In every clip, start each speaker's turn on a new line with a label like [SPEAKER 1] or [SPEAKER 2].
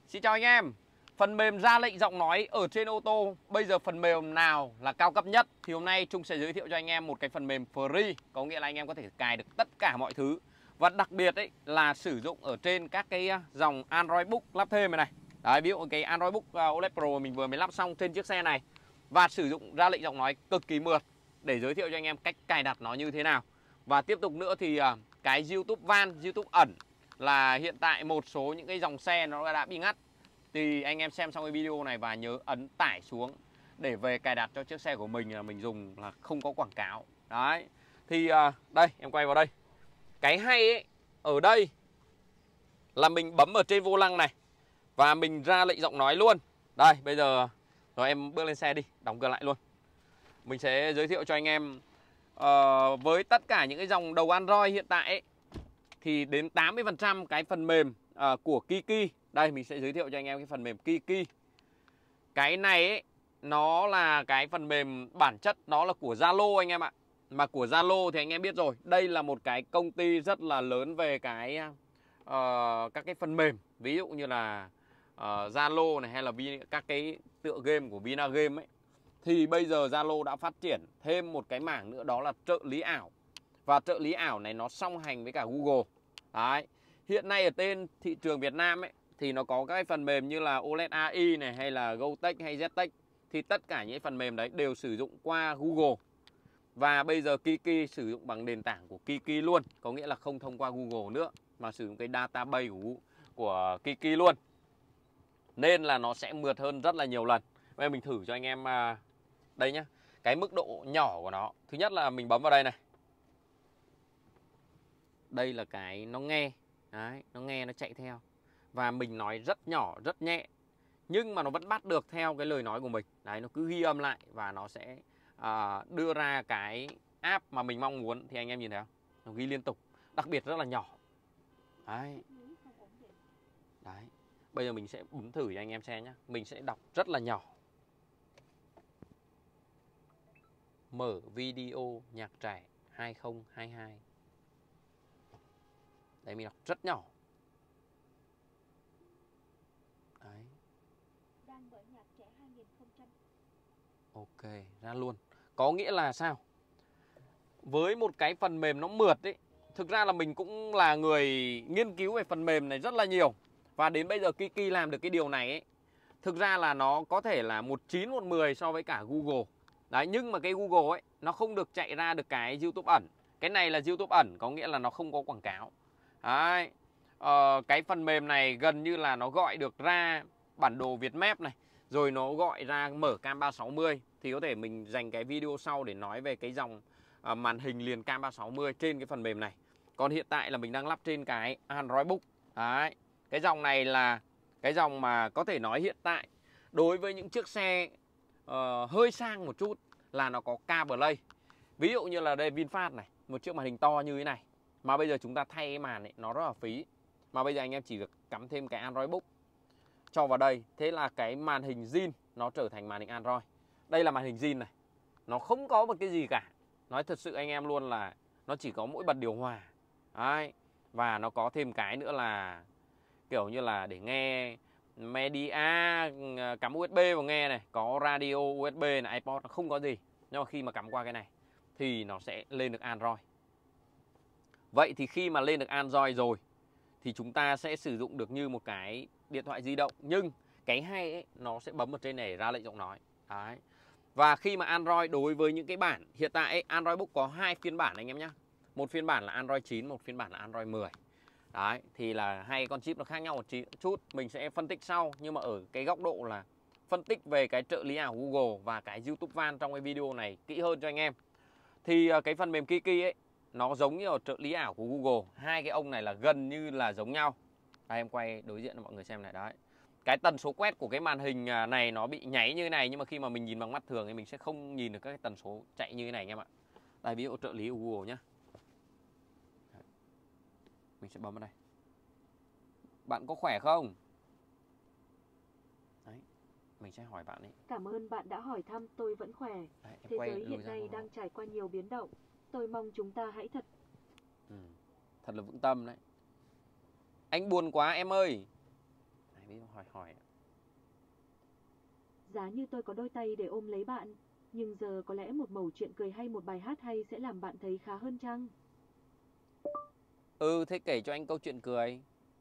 [SPEAKER 1] Xin chào anh em. Phần mềm ra lệnh giọng nói ở trên ô tô, bây giờ phần mềm nào là cao cấp nhất? Thì hôm nay Trung sẽ giới thiệu cho anh em một cái phần mềm free, có nghĩa là anh em có thể cài được tất cả mọi thứ. Và đặc biệt ấy là sử dụng ở trên các cái dòng Android Book lắp thêm này. Đấy, ví dụ cái Android Book OLED Pro mình vừa mới lắp xong trên chiếc xe này. Và sử dụng ra lệnh giọng nói cực kỳ mượt để giới thiệu cho anh em cách cài đặt nó như thế nào. Và tiếp tục nữa thì cái YouTube Van, YouTube ẩn là hiện tại một số những cái dòng xe nó đã bị ngắt. Thì anh em xem xong cái video này và nhớ ấn tải xuống để về cài đặt cho chiếc xe của mình dùng là không có quảng cáo. Đấy. Thì đây em quay vào đây. Cái hay ấy ở đây là mình bấm ở trên vô lăng này và mình ra lệnh giọng nói luôn. Đây bây giờ rồi em bước lên xe đi, đóng cửa lại luôn. Mình sẽ giới thiệu cho anh em với tất cả những cái dòng đầu Android hiện tại ấy, thì đến 80% cái phần mềm của Kiki. Đây mình sẽ giới thiệu cho anh em cái phần mềm Kiki. Cái này ấy, nó là cái phần mềm bản chất nó là của Zalo anh em ạ. Mà của Zalo thì anh em biết rồi, đây là một cái công ty rất là lớn về cái các cái phần mềm, ví dụ như là Zalo này hay là các cái tựa game của Vinagame ấy. Thì bây giờ Zalo đã phát triển thêm một cái mảng nữa, đó là trợ lý ảo. Và trợ lý ảo này nó song hành với cả Google. Đấy. Hiện nay ở trên thị trường Việt Nam ấy thì nó có các cái phần mềm như là OLED AI này hay là GoTech hay ZTech. Thì tất cả những phần mềm đấy đều sử dụng qua Google. Và bây giờ Kiki sử dụng bằng nền tảng của Kiki luôn, có nghĩa là không thông qua Google nữa mà sử dụng cái database của Kiki luôn. Nên là nó sẽ mượt hơn rất là nhiều lần. Bây giờ mình thử cho anh em đây nhá. Cái mức độ nhỏ của nó. Thứ nhất là mình bấm vào đây này. Đây là cái nó nghe. Đấy, nó nghe nó chạy theo. Và mình nói rất nhỏ, rất nhẹ, nhưng mà nó vẫn bắt được theo cái lời nói của mình. Đấy, nó cứ ghi âm lại và nó sẽ đưa ra cái app mà mình mong muốn. Thì anh em nhìn thấy không? Nó ghi liên tục, đặc biệt rất là nhỏ. Đấy. Đấy. Bây giờ mình sẽ bấm thử cho anh em xem nhé. Mình sẽ đọc rất là nhỏ. Mở video nhạc trẻ 2022. Đấy, mình đọc rất nhỏ. Đấy.
[SPEAKER 2] Đang mở nhạc trẻ 2000.
[SPEAKER 1] Ok, ra luôn. Có nghĩa là sao? Với một cái phần mềm nó mượt ấy, thực ra là mình cũng là người nghiên cứu về phần mềm này rất là nhiều. Và đến bây giờ Kiki làm được cái điều này ấy, thực ra là nó có thể là 19 một 10 so với cả Google. Đấy, nhưng mà cái Google ấy nó không được chạy ra được cái YouTube ẩn. Cái này là YouTube ẩn, có nghĩa là nó không có quảng cáo. Đấy. Cái phần mềm này gần như là nó gọi được ra bản đồ Vietmap này, rồi nó gọi ra mở cam 360. Thì có thể mình dành cái video sau để nói về cái dòng màn hình liền cam 360 trên cái phần mềm này. Còn hiện tại là mình đang lắp trên cái Android Book. Đấy. Cái dòng này là cái dòng mà có thể nói hiện tại đối với những chiếc xe hơi sang một chút là nó có CarPlay. Ví dụ như là đây VinFast này, một chiếc màn hình to như thế này, mà bây giờ chúng ta thay cái màn ấy, nó rất là phí. Mà bây giờ anh em chỉ việc cắm thêm cái Android Book cho vào đây. Thế là cái màn hình zin nó trở thành màn hình Android. Đây là màn hình zin này. Nó không có một cái gì cả. Nói thật sự anh em luôn là nó chỉ có mỗi bật điều hòa. Đấy. Và nó có thêm cái nữa là kiểu như là để nghe media, cắm USB vào nghe này, có radio USB này, iPod, nó không có gì. Nhưng mà khi mà cắm qua cái này thì nó sẽ lên được Android. Vậy thì khi mà lên được Android rồi thì chúng ta sẽ sử dụng được như một cái điện thoại di động. Nhưng cái hay ấy, nó sẽ bấm ở trên này ra lệnh giọng nói. Đấy. Và khi mà Android đối với những cái bản hiện tại ấy, Android Book có 2 phiên bản anh em nhé. Một phiên bản là Android 9, một phiên bản là Android 10. Đấy, thì là hai con chip nó khác nhau một chút. Mình sẽ phân tích sau. Nhưng mà ở cái góc độ là phân tích về cái trợ lý ảo Google và cái YouTube Van trong cái video này kỹ hơn cho anh em. Thì cái phần mềm Kiki ấy nó giống như ở trợ lý ảo của Google. Hai cái ông này là gần như là giống nhau. Đây em quay đối diện cho mọi người xem này. Đấy. Cái tần số quét của cái màn hình này nó bị nháy như thế này. Nhưng mà khi mà mình nhìn bằng mắt thường thì mình sẽ không nhìn được các cái tần số chạy như thế này anh em ạ. Đây ví dụ trợ lý của Google nhé. Mình sẽ bấm vào đây. Bạn có khỏe không? Đấy. Mình sẽ hỏi bạn ấy.
[SPEAKER 2] Cảm ơn bạn đã hỏi thăm, tôi vẫn khỏe.
[SPEAKER 1] Đấy,
[SPEAKER 2] Thế giới hiện nay đang trải qua nhiều biến động. Tôi mong chúng ta hãy
[SPEAKER 1] thật là vững tâm đấy. Anh buồn quá em ơi. Đấy, ví dụ hỏi.
[SPEAKER 2] Giá như tôi có đôi tay để ôm lấy bạn, nhưng giờ có lẽ một mẩu chuyện cười hay một bài hát hay sẽ làm bạn thấy khá hơn chăng?
[SPEAKER 1] Thế kể cho anh câu chuyện cười.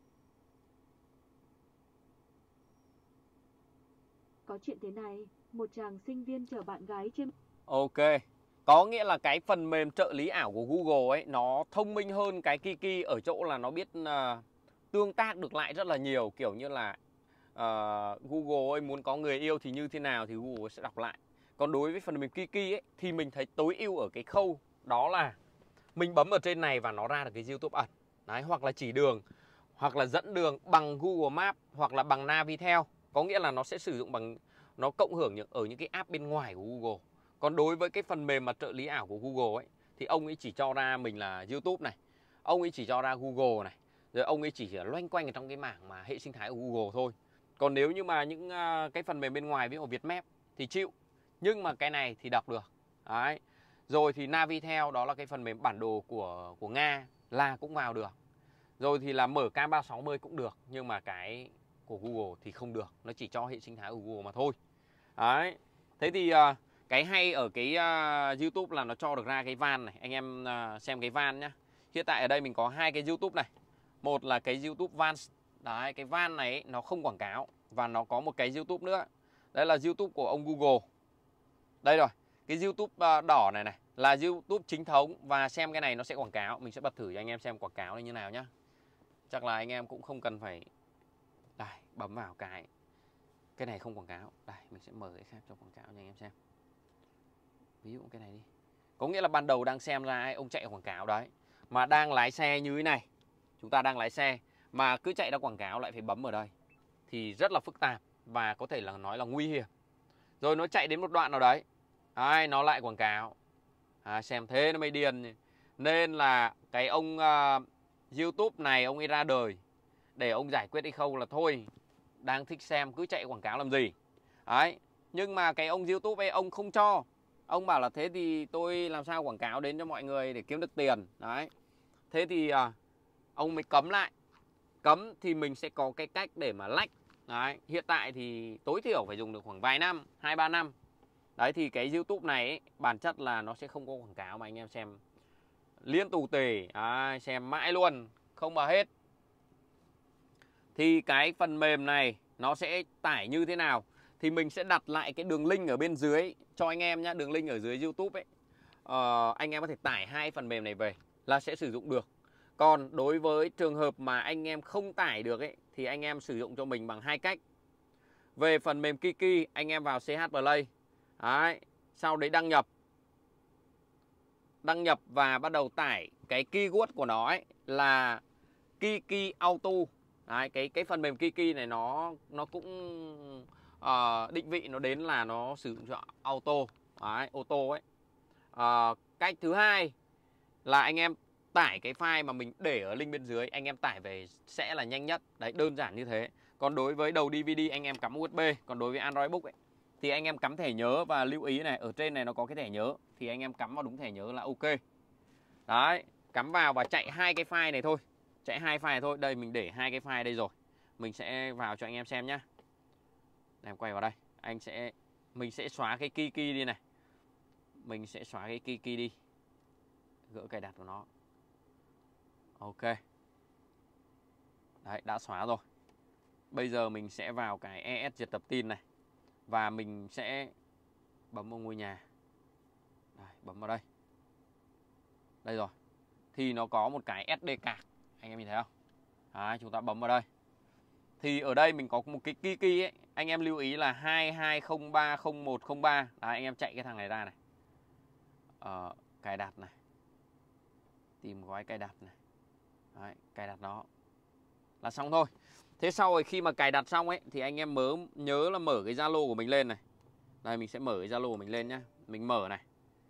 [SPEAKER 2] Có chuyện thế này, một chàng sinh viên chở bạn gái trên...
[SPEAKER 1] Ok, có nghĩa là cái phần mềm trợ lý ảo của Google ấy nó thông minh hơn cái Kiki ở chỗ là nó biết tương tác được lại rất là nhiều. Kiểu như là Google ấy muốn có người yêu thì như thế nào thì Google sẽ đọc lại. Còn đối với phần mềm Kiki ấy thì mình thấy tối ưu ở cái khâu đó là mình bấm ở trên này và nó ra được cái YouTube ẩn. Đấy, hoặc là chỉ đường, hoặc là dẫn đường bằng Google Maps, hoặc là bằng Navitel. Có nghĩa là nó sẽ sử dụng bằng, nó cộng hưởng ở những cái app bên ngoài của Google. Còn đối với cái phần mềm mà trợ lý ảo của Google ấy thì ông ấy chỉ cho ra mình là YouTube này, ông ấy chỉ cho ra Google này, rồi ông ấy chỉ loanh quanh ở trong cái mảng mà hệ sinh thái của Google thôi. Còn nếu như mà những cái phần mềm bên ngoài ví dụ Vietmap thì chịu, nhưng mà cái này thì đọc được. Đấy. Rồi thì Navitel đó là cái phần mềm bản đồ của Nga là cũng vào được. Rồi thì là mở cam 360 cũng được, nhưng mà cái của Google thì không được, nó chỉ cho hệ sinh thái của Google mà thôi. Đấy. Thế thì cái hay ở cái YouTube là nó cho được ra cái van này. Anh em xem cái van nhá. Hiện tại ở đây mình có hai cái YouTube này. Một là cái YouTube van. Đấy, cái van này nó không quảng cáo. Và nó có một cái YouTube nữa. Đây là YouTube của ông Google. Đây rồi. Cái YouTube đỏ này này là YouTube chính thống. Và xem cái này nó sẽ quảng cáo. Mình sẽ bật thử cho anh em xem quảng cáo này như nào nhá. Chắc là anh em cũng không cần phải đây, bấm vào cái này không quảng cáo. Đây, mình sẽ mở cái khác cho quảng cáo cho anh em xem. Ví dụ cái này đi. Có nghĩa là ban đầu đang xem ra ông chạy quảng cáo đấy. Mà đang lái xe như thế này. Chúng ta đang lái xe mà cứ chạy ra quảng cáo lại phải bấm ở đây. Thì rất là phức tạp và có thể là nói là nguy hiểm. Rồi nó chạy đến một đoạn nào đấy. Đấy, nó lại quảng cáo. Xem thế nó mới điên. Nên là cái ông YouTube này ông ấy ra đời để ông giải quyết cái khâu là thôi, đang thích xem cứ chạy quảng cáo làm gì. Đấy. Nhưng mà cái ông YouTube ấy ông không cho. Ông bảo là thế thì tôi làm sao quảng cáo đến cho mọi người để kiếm được tiền. Đấy. Thế thì ông mới cấm lại. Cấm thì mình sẽ có cái cách để mà lách. Đấy. Hiện tại thì tối thiểu phải dùng được khoảng vài năm, 2-3 năm. Đấy thì cái YouTube này ấy, bản chất là nó sẽ không có quảng cáo mà anh em xem liên tù tề. Xem mãi luôn, không mà hết. Thì cái phần mềm này nó sẽ tải như thế nào thì mình sẽ đặt lại cái đường link ở bên dưới cho anh em nhé. Đường link ở dưới YouTube ấy, anh em có thể tải hai phần mềm này về là sẽ sử dụng được. Còn đối với trường hợp mà anh em không tải được ấy thì anh em sử dụng cho mình bằng hai cách. Về phần mềm Kiki, anh em vào CH Play. Đấy, sau đấy đăng nhập. Đăng nhập và bắt đầu tải cái keyword của nó ấy là Kiki Auto. Đấy, cái phần mềm Kiki này nó cũng định vị nó đến là nó sử dụng cho auto. Đấy, auto ấy. Cách thứ hai là anh em tải cái file mà mình để ở link bên dưới, anh em tải về sẽ là nhanh nhất. Đấy, đơn giản như thế. Còn đối với đầu DVD anh em cắm USB. Còn đối với Android Book ấy, thì anh em cắm thẻ nhớ. Và lưu ý này, ở trên này nó có cái thẻ nhớ, thì anh em cắm vào đúng thẻ nhớ là ok. Đấy, cắm vào và chạy hai cái file này thôi. Chạy hai file này thôi. Đây mình để hai cái file đây rồi. Mình sẽ vào cho anh em xem nhá. Em quay vào đây. Mình sẽ xóa cái Kiki đi này. Mình sẽ xóa cái Kiki đi. Gỡ cài đặt của nó. Ok. Đấy, đã xóa rồi. Bây giờ mình sẽ vào cái ES diệt tập tin này. Và mình sẽ bấm vào ngôi nhà. Đây, bấm vào đây. Đây rồi. Thì nó có một cái SD card. Anh em nhìn thấy không? Đấy, chúng ta bấm vào đây. Thì ở đây mình có một cái Kiki ấy. Anh em lưu ý là 22030103. Đấy, anh em chạy cái thằng này ra này. Cài đặt này. Tìm gói cài đặt này. Đấy, cài đặt nó là xong thôi. Thế sau rồi khi mà cài đặt xong ấy thì anh em nhớ là mở cái Zalo của mình lên này. Đây mình sẽ mở cái Zalo của mình lên nhá. Mình mở này.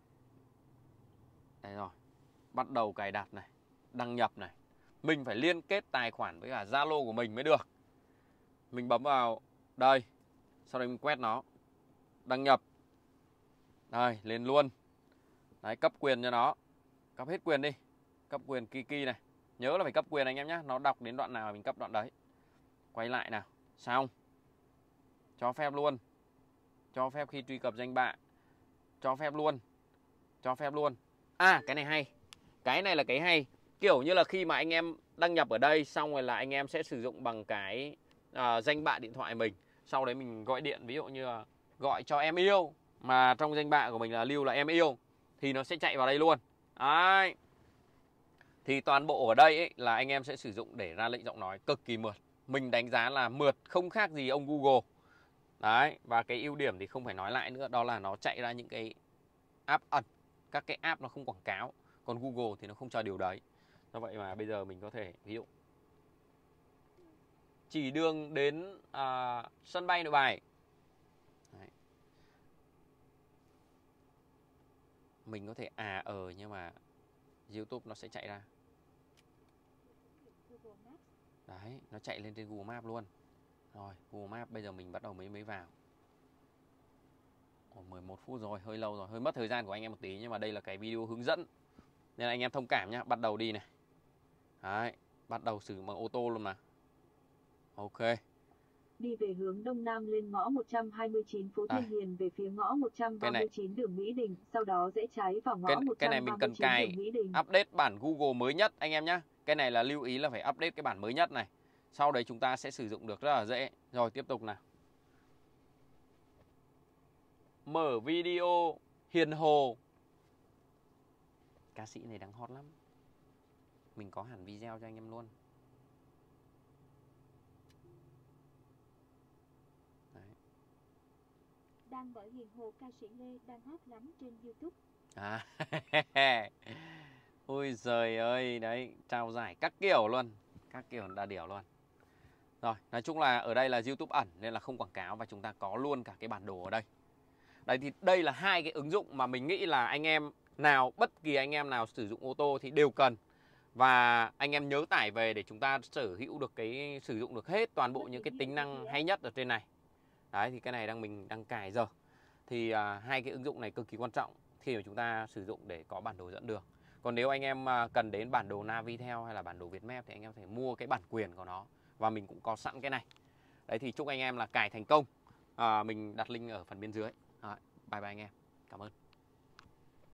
[SPEAKER 1] Đây rồi. Bắt đầu cài đặt này. Đăng nhập này. Mình phải liên kết tài khoản với cả Zalo của mình mới được. Mình bấm vào đây. Sau đây mình quét nó. Đăng nhập. Đây, lên luôn. Đấy, cấp quyền cho nó. Cấp hết quyền đi. Cấp quyền Kiki này. Nhớ là phải cấp quyền anh em nhé. Nó đọc đến đoạn nào mình cấp đoạn đấy. Quay lại nào. Xong. Cho phép luôn. Cho phép khi truy cập danh bạ. Cho phép luôn. Cho phép luôn. À, cái này hay. Cái này là cái hay. Kiểu như là khi mà anh em đăng nhập ở đây, xong rồi là anh em sẽ sử dụng bằng cái danh bạ điện thoại mình. Sau đấy mình gọi điện, ví dụ như là gọi cho em yêu, mà trong danh bạ của mình là lưu là em yêu, thì nó sẽ chạy vào đây luôn. Đấy. Thì toàn bộ ở đây ấy, là anh em sẽ sử dụng để ra lệnh giọng nói cực kỳ mượt. Mình đánh giá là mượt không khác gì ông Google. Đấy. Và cái ưu điểm thì không phải nói lại nữa, đó là nó chạy ra những cái app ẩn. Các cái app nó không quảng cáo. Còn Google thì nó không cho điều đấy. Do vậy mà bây giờ mình có thể, ví dụ chỉ đường đến sân bay Nội Bài. Đấy. Mình có thể nhưng mà YouTube nó sẽ chạy ra. Đấy, nó chạy lên trên Google Maps luôn. Rồi, Google Maps bây giờ mình bắt đầu mới vào. 11 phút rồi, hơi lâu rồi, hơi mất thời gian của anh em một tí, nhưng mà đây là cái video hướng dẫn nên là anh em thông cảm nhá. Bắt đầu đi này. Đấy, bắt đầu sử dụng bằng ô tô luôn mà. Ok.
[SPEAKER 2] Đi về hướng Đông Nam lên ngõ 129 phố Thiên Hiền về phía ngõ 139 đường Mỹ Đình, sau đó rẽ trái vào ngõ 139
[SPEAKER 1] cái này mình cần cài
[SPEAKER 2] đường Mỹ Đình.
[SPEAKER 1] Update bản Google mới nhất anh em nhé. Cái này là lưu ý là phải update cái bản mới nhất này. Sau đấy chúng ta sẽ sử dụng được rất là dễ. Rồi tiếp tục nào. Mở video Hiền Hồ. Ca sĩ này đang hot lắm. Mình có hẳn video cho anh em luôn. Đấy.
[SPEAKER 2] Đang mở Hiền Hồ, ca sĩ Lê đang hot lắm trên YouTube.
[SPEAKER 1] Ôi giời ơi, đấy, trao giải các kiểu luôn. Các kiểu đa điểu luôn. Rồi, nói chung là ở đây là YouTube ẩn nên là không quảng cáo, và chúng ta có luôn cả cái bản đồ ở đây. Đấy thì đây là hai cái ứng dụng mà mình nghĩ là anh em nào, bất kỳ anh em nào sử dụng ô tô thì đều cần. Và anh em nhớ tải về để chúng ta sở hữu được sử dụng được hết toàn bộ những cái tính năng hay nhất ở trên này. Đấy thì cái này mình đang cài giờ. Thì hai cái ứng dụng này cực kỳ quan trọng khi mà chúng ta sử dụng để có bản đồ dẫn đường. Còn nếu anh em cần đến bản đồ Navitel hay là bản đồ Vietmap thì anh em có thể mua cái bản quyền của nó. Và mình cũng có sẵn cái này. Đấy thì chúc anh em là cài thành công. Mình đặt link ở phần bên dưới. Bye bye anh em. Cảm ơn.